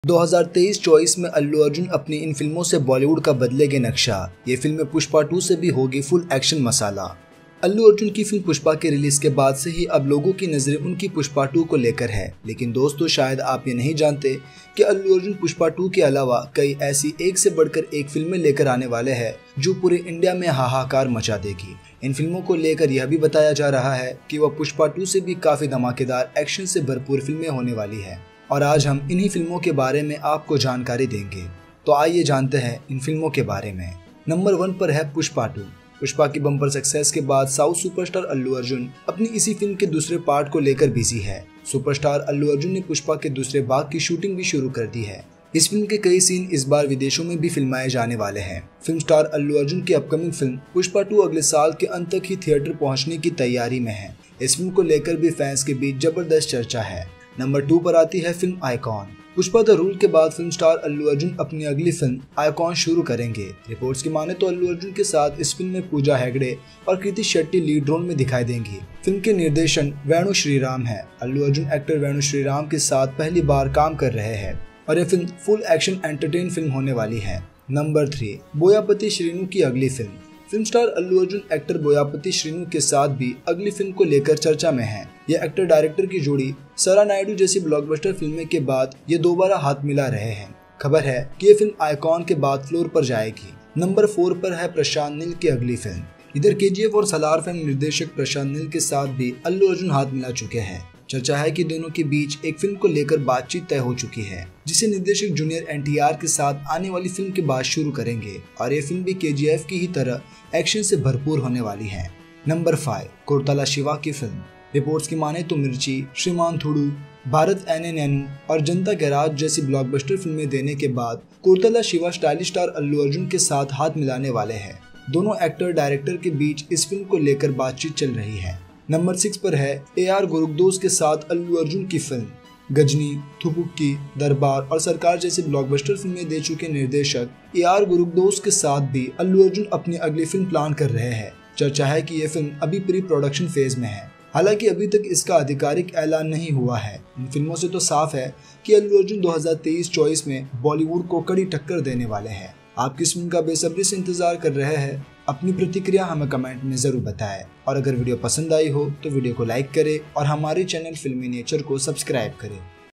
2023-24 में अल्लू अर्जुन अपनी इन फिल्मों से बॉलीवुड का बदलेंगे नक्शा। ये फिल्म पुष्पा 2 से भी होगी फुल एक्शन मसाला। अल्लू अर्जुन की फिल्म पुष्पा के रिलीज के बाद से ही अब लोगों की नजरें उनकी पुष्पा 2 को लेकर है। लेकिन दोस्तों, शायद आप ये नहीं जानते कि अल्लू अर्जुन पुष्पा 2 के अलावा कई ऐसी एक से बढ़कर एक फिल्में लेकर आने वाले हैं जो पूरे इंडिया में हाहाकार मचा देगी। इन फिल्मों को लेकर यह भी बताया जा रहा है कि वह पुष्पा 2 से भी काफी धमाकेदार एक्शन से भरपूर फिल्में होने वाली है और आज हम इन्हीं फिल्मों के बारे में आपको जानकारी देंगे। तो आइए जानते हैं इन फिल्मों के बारे में। नंबर 1 पर है पुष्पा 2। पुष्पा की बम्पर सक्सेस के बाद साउथ सुपरस्टार अल्लू अर्जुन अपनी इसी फिल्म के दूसरे पार्ट को लेकर बिजी है। सुपरस्टार अल्लू अर्जुन ने पुष्पा के दूसरे भाग की शूटिंग भी शुरू कर दी है। इस फिल्म के कई सीन इस बार विदेशों में भी फिल्माए जाने वाले हैं। फिल्म स्टार अल्लू अर्जुन की अपकमिंग फिल्म पुष्पा 2 अगले साल के अंत तक ही थिएटर पहुंचने की तैयारी में है। इस फिल्म को लेकर भी फैंस के बीच जबरदस्त चर्चा है। नंबर 2 पर आती है film icon. Pushpa the rule के बाद फिल्म स्टार अल्लू अर्जुन अपनी अगली फिल्म आइकॉन शुरू करेंगे। रिपोर्ट्स की माने तो अल्लू अर्जुन के साथ इस फिल्म में पूजा हेगड़े और कृति शेट्टी लीड रोल में दिखाई देंगी। फिल्म के निर्देशन वेणु श्रीराम है। अल्लू अर्जुन एक्टर वेणु श्रीराम के साथ पहली बार काम कर रहे हैं और यह film full action entertain film होने वाली है। नंबर 3 बोयापति श्रीनु की अगली film. Film star Allu Arjun actor Boyapati Srinu के साथ भी अगली फिल्म को लेकर चर्चा में है। यह एक्टर डायरेक्टर की जोड़ी सरा नायडू जैसी ब्लॉकबस्टर फिल्में के बाद ये दोबारा हाथ मिला रहे हैं। खबर है कि ये फिल्म आइकॉन के बाद फ्लोर पर जाएगी। नंबर 4 पर है प्रशांत नील की अगली फिल्म। इधर केजीएफ और सलार फिल्म निर्देशक प्रशांत नील के साथ भी अल्लू अर्जुन हाथ मिला चुके हैं। चर्चा है कि दोनों के बीच एक फिल्म को लेकर बातचीत तय हो चुकी है, जिसे निर्देशक जूनियर एनटीआर के साथ आने वाली फिल्म के बाद शुरू करेंगे और ये फिल्म भी केजीएफ की ही तरह एक्शन से भरपूर होने वाली है। नंबर 5 कोरतला शिवा की फिल्म। रिपोर्ट्स की माने तो मिर्ची, श्रीमान थुडू, भारत एने नैनू और जनता गैराज जैसी ब्लॉकबस्टर फिल्में देने के बाद कोरतला शिवा स्टाइलिश स्टार अल्लू अर्जुन के साथ हाथ मिलाने वाले हैं। दोनों एक्टर डायरेक्टर के बीच इस फिल्म को लेकर बातचीत चल रही है। नंबर 6 पर है AR गुरुगदोस के साथ अल्लू अर्जुन की फिल्म। गजनी, थुपुक्की, दरबार और सरकार जैसी ब्लॉकबस्टर फिल्में दे चुके निर्देशक AR गुरुगदोस के साथ भी अल्लू अर्जुन अपनी अगली फिल्म प्लान कर रहे हैं। चर्चा है कि यह फिल्म अभी प्री प्रोडक्शन फेज में है, हालांकि अभी तक इसका आधिकारिक ऐलान नहीं हुआ है। इन फिल्मों से तो साफ है कि अल्लू अर्जुन 2023-24 में बॉलीवुड को कड़ी टक्कर देने वाले हैं। आप किस फिल्म का बेसब्री से इंतजार कर रहे हैं? अपनी प्रतिक्रिया हमें कमेंट में जरूर बताएं और अगर वीडियो पसंद आई हो तो वीडियो को लाइक करें और हमारे चैनल फिल्मी नेचर को सब्सक्राइब करें।